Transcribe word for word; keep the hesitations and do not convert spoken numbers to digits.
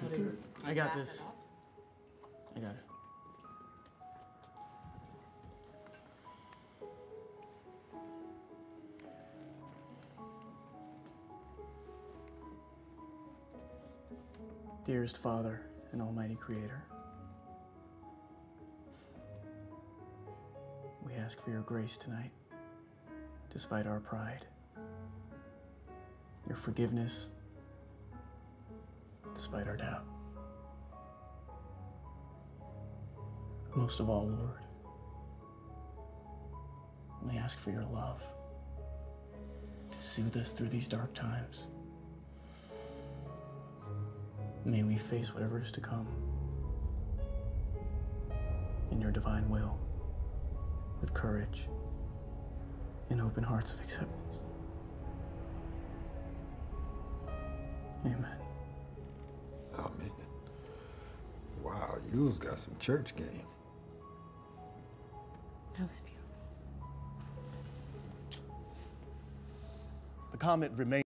Please. I got this. I got it. Dearest Father and Almighty Creator, we ask for your grace tonight, despite our pride, your forgiveness, despite our doubt. Most of all, Lord, we ask for your love to soothe us through these dark times. May we face whatever is to come in your divine will with courage and open hearts of acceptance. Amen. Amen. Wow, Yule's got some church game. That was beautiful. The comet remains